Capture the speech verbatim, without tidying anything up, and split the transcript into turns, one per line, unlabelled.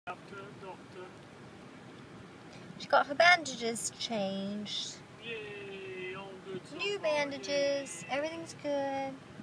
Doctor, doctor.
She got her bandages changed.
Yay, all good so
New
far.
bandages.
Yay.
Everything's good.